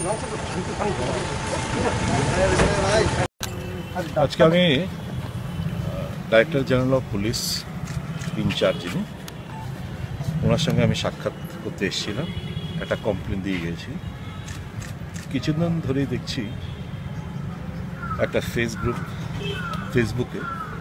আজকে আমি director general of police in charge যিনি, ওনার সঙ্গে আমি সাক্ষাৎ করতে এসেছিলাম। একটা কমপ্লেন দিয়ে গেছি। কিছুদিন ধরেই দেখছি একটা ফেসবুকে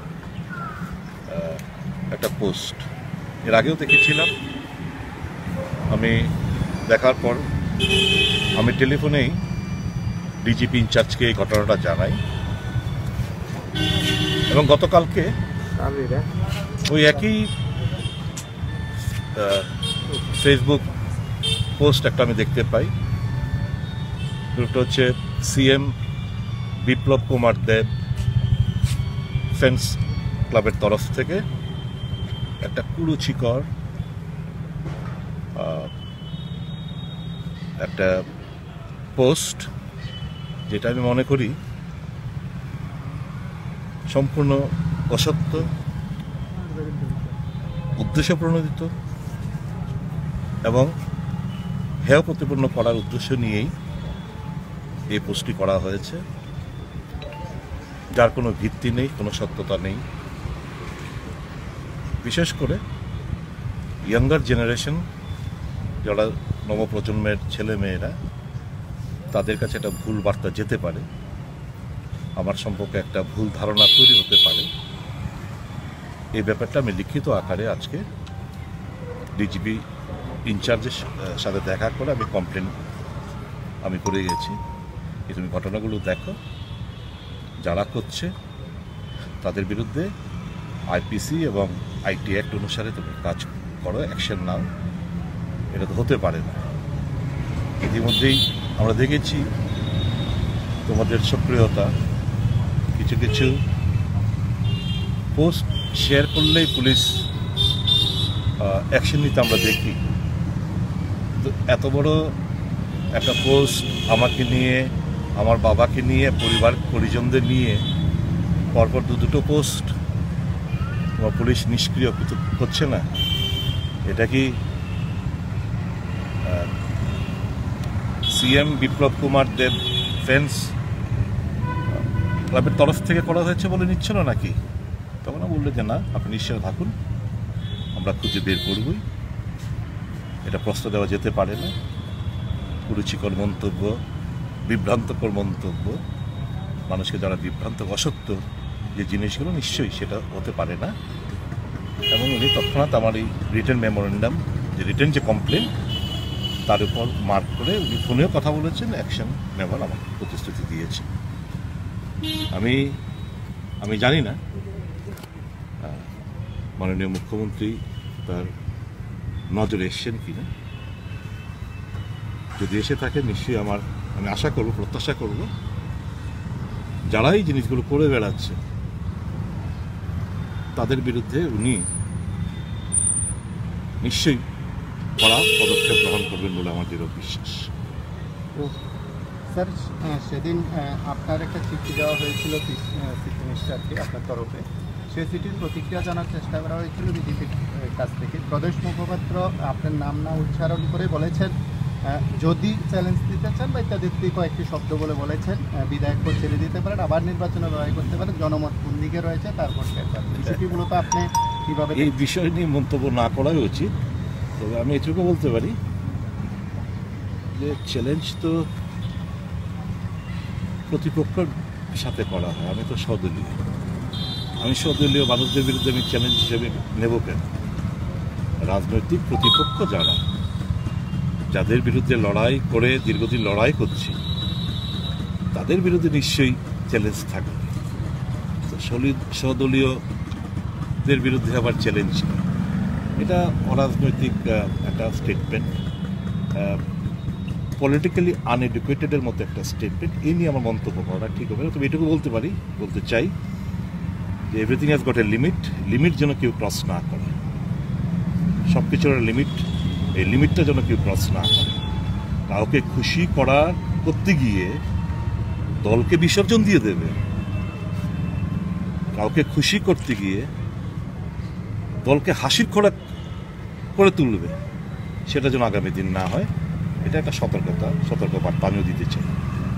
একটা পোস্ট, এর আগেও দেখেছিলাম। আমি দেখার পর আমি টেলিফোনেই ডিজিপি ইনচার্জকে এই ঘটনাটা জানাই, এবং গতকালকে ওই একই ফেসবুক পোস্ট একটা আমি দেখতে পাই। ওটা হচ্ছে সিএম বিপ্লব কুমার দেব ফ্রেন্ডস ক্লাবের তরফ থেকে একটা কুরুচিকর একটা পোস্ট, যেটা আমি মনে করি সম্পূর্ণ অসত্য, উদ্দেশ্য প্রণোদিত এবং হেয় প্রতিপন্ন করার উদ্দেশ্য নিয়েই এই পোস্টটি করা হয়েছে, যার কোনো ভিত্তি নেই, কোনো সত্যতা নেই। বিশেষ করে ইয়াঙ্গার জেনারেশন, যারা নবপ্রজন্মের ছেলে মেয়েরা, তাদের কাছে একটা ভুল বার্তা যেতে পারে, আমার সম্পর্কে একটা ভুল ধারণা তৈরি হতে পারে। এই ব্যাপারটা আমি লিখিত আকারে আজকে ডিজিপি ইনচার্জের সাথে দেখা করে আমি কমপ্লেন আমি করে গেছি। তুমি ঘটনাগুলো দেখো, যারা করছে তাদের বিরুদ্ধে আইপিসি এবং আইটি অ্যাক্ট অনুসারে তুমি কাজ করো, অ্যাকশন নাও। এটা তো হতে পারে না। ইতিমধ্যেই আমরা দেখেছি তোমাদের সক্রিয়তা, কিছু কিছু পোস্ট শেয়ার করলেই পুলিশ অ্যাকশন নিতে আমরা দেখি। তো এত বড় একটা পোস্ট আমাকে নিয়ে, আমার বাবাকে নিয়ে, পরিজনদের নিয়ে পরপর দুটো পোস্ট, তোমার পুলিশ নিষ্ক্রিয় হচ্ছে না। এটা কি সিএম বিপ্লব কুমার দেব ফ্রেন্ডস ক্লাবের তরফ থেকে করা হয়েছে বলে নিচ্ছিল নাকি? তখন বললো যে না, আপনি নিশ্চয় থাকুন, আমরা খুঁজে বের করবই। এটা প্রশ্ন দেওয়া যেতে পারে না। কুরুচিকর মন্তব্য, বিভ্রান্তকর মন্তব্য, মানুষকে যারা বিভ্রান্ত, অসত্য যে জিনিসগুলো, নিশ্চয়ই সেটা হতে পারে না। এবং উনি তৎক্ষণাৎ আমার এই রিটেন মেমোরেন্ডাম, যে রিটেন যে কমপ্লেন, তার উপর মার্ক করে উনি ফোনেও কথা বলেছেন, অ্যাকশন নেওয়ার আমার প্রতিশ্রুতি দিয়েছে। আমি জানি না মাননীয় মুখ্যমন্ত্রী তার নজরে এসছেন কিনা। যদি এসে থাকে, নিশ্চয়ই আমি আশা করব, প্রত্যাশা করব, যারা এই জিনিসগুলো করে বেড়াচ্ছে তাদের বিরুদ্ধে উনি নিশ্চয়ই কড়া পদক্ষেপ গ্রহণ করবেন বলে আমার দৃঢ় বিশ্বাস। স্যার, সেদিন আপনার একটা চিঠি দেওয়া হয়েছিল চিফ মিনিস্টারকে আপনার তরফে। সেই চিঠির প্রতিক্রিয়া জানার চেষ্টা করা হয়েছিল বিজেপির কাছ থেকে। প্রদেশ মুখপাত্র আপনার নাম না উচ্চারণ করে বলেছেন, যদি চ্যালেঞ্জ দিতে চান বা ইত্যাদি কয়েকটি শব্দ বলে বলেছেন, বিধায়ক পদ ছেড়ে দিতে পারেন, আবার নির্বাচনে লড়াই করতে পারেন, জনমত কোন দিকে রয়েছে তারপর বিষয়টি মূলত আপনি কীভাবে এই বিষয় নিয়ে মন্তব্য না করাই উচিত। তবে আমি এটুকু বলতে পারি যে চ্যালেঞ্জ তো প্রতিপক্ষের সাথে করা হয়। আমি তো স্বদলীয়, স্বদলীয় মানুষদের বিরুদ্ধে আমি চ্যালেঞ্জ হিসেবে নেব কেন? রাজনৈতিক প্রতিপক্ষ যাদের বিরুদ্ধে লড়াই করে দীর্ঘদিন লড়াই করছি, তাদের বিরুদ্ধে নিশ্চয়ই চ্যালেঞ্জ থাকবে। তো স্বদলীয়দের বিরুদ্ধে আবার চ্যালেঞ্জ, এটা অরাজনৈতিক একটা স্টেটমেন্ট, পলিটিক্যালি আনএডুকেটেডের মতো একটা স্টেটমেন্ট। এই নিয়ে আমার মন্তব্য করা ঠিক হবে না। তবে এটুকু বলতে চাই যে everything has got a limit যেন কেউ ক্রস না করে। সব কিছুর লিমিট, এই লিমিটটা যেন কেউ ক্রস না করে। কাউকে খুশি করতে গিয়ে দলকে বিসর্জন দিয়ে দেবে, কাউকে খুশি করতে গিয়ে দলকে হাসির খোরাক করে তুলবে, সেটা যেন আগামী দিন না হয়। এটা একটা সতর্কবার্তা আমিও দিতে চাই।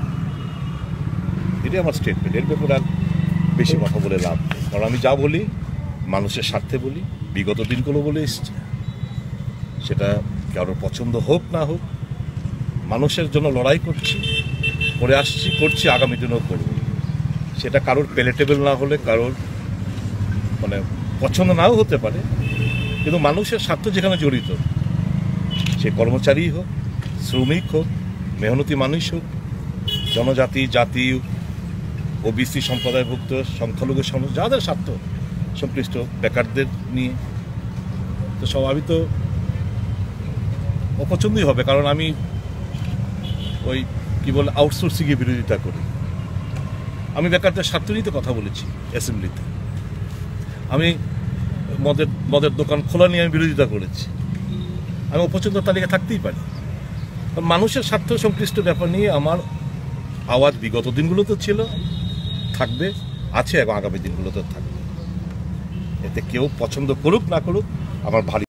এটাই আমার স্টেটমেন্ট। এর ব্যাপারে আর বেশি কথা বলে লাভ নেই, কারণ আমি যা বলি মানুষের স্বার্থে বলি, বিগত দিনগুলো বলে এসছি। সেটা কারোর পছন্দ হোক না হোক, মানুষের জন্য লড়াই করে আসছি, করছি, আগামী দিনেও করব। সেটা কারোর প্যালেটেবল না হলে, কারোর মানে পছন্দ নাও হতে পারে, কিন্তু মানুষের স্বার্থ যেখানে জড়িত, সে কর্মচারী হোক, শ্রমিক হোক, মেহনতি মানুষ হোক, জনজাতি, জাতি, ওবিসি সম্প্রদায়ভুক্ত, সংখ্যালঘু সমাজ, যাদের স্বার্থ সংশ্লিষ্ট, বেকারদের নিয়ে, তো স্বাভাবিক তো অপছন্দই হবে। কারণ আমি ওই কি বলে আউটসোর্সিংয়ের বিরোধিতা করি। আমি বেকারদের স্বার্থ নিয়ে তো কথা বলেছি অ্যাসেম্বলিতে। আমি মদের দোকান খোলা নিয়ে আমি বিরোধিতা করেছি। আমি অপছন্দ তালিকা থাকতেই পারি, কারণ মানুষের স্বার্থ সংশ্লিষ্ট ব্যাপার নিয়ে আমার আওয়াজ বিগত দিনগুলোতে ছিল, থাকবে, আছে এবং আগামী দিনগুলোতে থাকবে। এতে কেউ পছন্দ করুক না করুক আমার ভারী